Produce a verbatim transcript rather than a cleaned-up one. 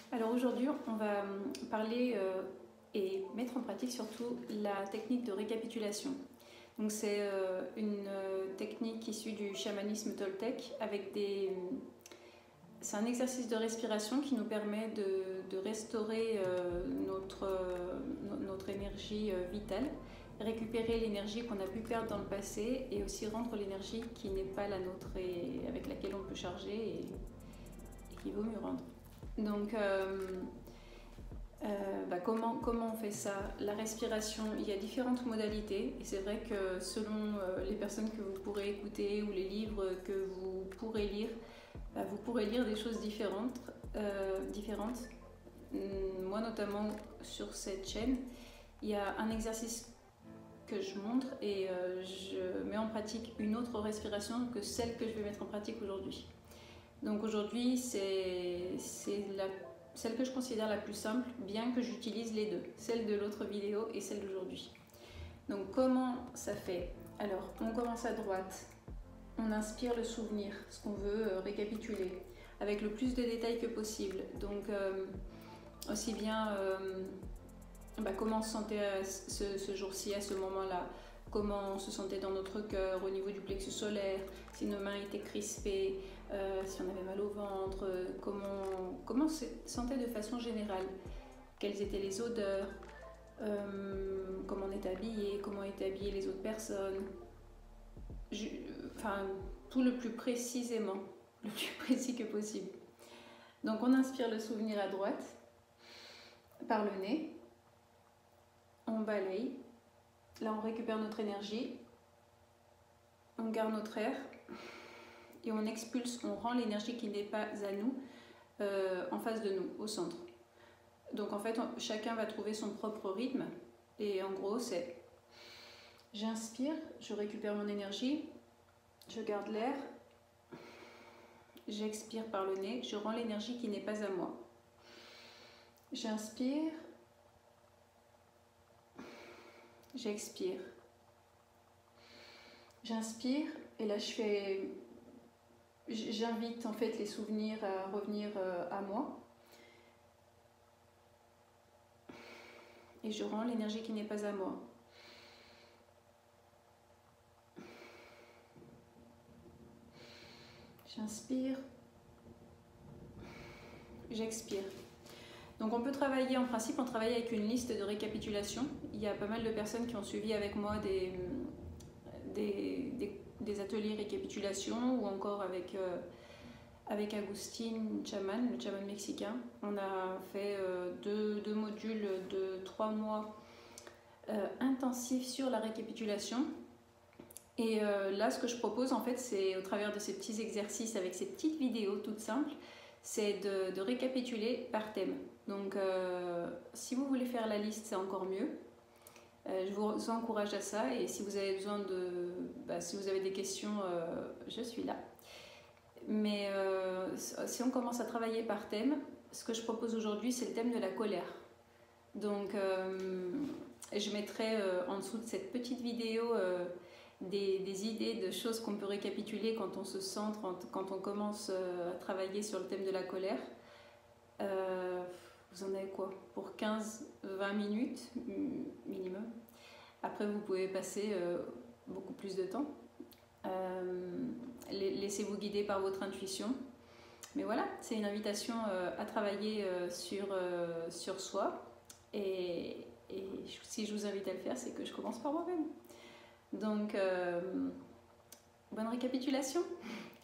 Alors aujourd'hui, on va parler euh, et mettre en pratique surtout la technique de récapitulation. Donc c'est euh, une euh, technique issue du chamanisme toltèque avec des... C'est un exercice de respiration qui nous permet de, de restaurer euh, notre, euh, notre énergie euh, vitale, récupérer l'énergie qu'on a pu perdre dans le passé et aussi rendre l'énergie qui n'est pas la nôtre et avec laquelle on peut charger et, et qu'il vaut mieux rendre. Donc, euh, euh, bah comment, comment on fait ça? La respiration, il y a différentes modalités et c'est vrai que selon euh, les personnes que vous pourrez écouter ou les livres que vous pourrez lire, bah vous pourrez lire des choses différentes. Euh, différentes. Moi notamment sur cette chaîne, il y a un exercice que je montre et euh, je mets en pratique une autre respiration que celle que je vais mettre en pratique aujourd'hui. Donc aujourd'hui, c'est celle que je considère la plus simple, bien que j'utilise les deux, celle de l'autre vidéo et celle d'aujourd'hui. Donc comment ça fait? Alors, on commence à droite, on inspire le souvenir, ce qu'on veut euh, récapituler, avec le plus de détails que possible. Donc euh, aussi bien euh, bah, comment on se sentait ce, ce jour-ci, à ce moment-là, comment on se sentait dans notre cœur, au niveau du plexus solaire, si nos mains étaient crispées, euh, si on avait mal au ventre, euh, comment, comment on se sentait de façon générale, quelles étaient les odeurs, euh, comment on était habillé, comment étaient habillées les autres personnes, Je, enfin tout le plus précisément, le plus précis que possible. Donc on inspire le souvenir à droite, par le nez, on balaye. Là, on récupère notre énergie, on garde notre air et on expulse, on rend l'énergie qui n'est pas à nous euh, en face de nous, au centre. Donc en fait, on, chacun va trouver son propre rythme et en gros, c'est j'inspire, je récupère mon énergie, je garde l'air, j'expire par le nez, je rends l'énergie qui n'est pas à moi. J'inspire, j'expire. J'inspire et là je fais, j'invite en fait les souvenirs à revenir à moi et je rends l'énergie qui n'est pas à moi. J'inspire, j'expire. Donc on peut travailler, en principe, on travaille avec une liste de récapitulation. Il y a pas mal de personnes qui ont suivi avec moi des, des, des, des ateliers récapitulation ou encore avec, euh, avec Agustin Chaman, le chaman mexicain. On a fait euh, deux, deux modules de trois mois euh, intensifs sur la récapitulation. Et euh, là, ce que je propose, en fait, c'est au travers de ces petits exercices avec ces petites vidéos toutes simples, c'est de, de récapituler par thème. Donc, euh, si vous voulez faire la liste, c'est encore mieux. Euh, je vous encourage à ça. Et si vous avez besoin de, bah, si vous avez des questions, euh, je suis là. Mais euh, si on commence à travailler par thème, ce que je propose aujourd'hui, c'est le thème de la colère. Donc, euh, je mettrai euh, en dessous de cette petite vidéo euh, Des, des idées de choses qu'on peut récapituler quand on se centre, quand on commence à travailler sur le thème de la colère. Euh, vous en avez quoi? Pour quinze vingt minutes minimum. Après, vous pouvez passer euh, beaucoup plus de temps. Euh, Laissez-vous guider par votre intuition. Mais voilà, c'est une invitation euh, à travailler euh, sur, euh, sur soi. Et, et si je vous invite à le faire, c'est que je commence par moi-même. Donc, euh, bonne récapitulation.